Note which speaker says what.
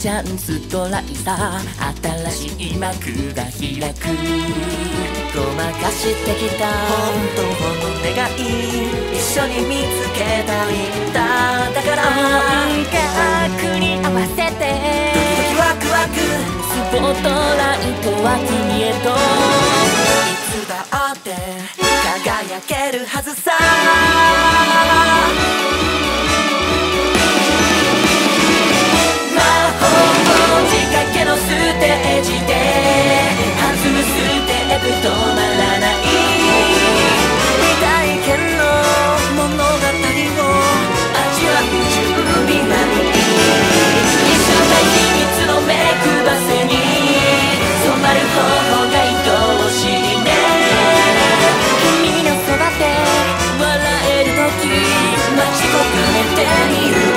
Speaker 1: チャンストライさ、新しい幕が開く。ごまかしてきた本当の願い、一緒に見つけたいんだ。だから音楽に合わせてドキドキワクワク、スポットライトは君へといつだって輝けるはずさ。魔法仕掛けのステージで弾むステップ止まらない、未体験の物語を味わう準備はいい。一緒な秘密の目配せに染まる頬が愛おしいね。君のそばで笑える時待ち焦がれている。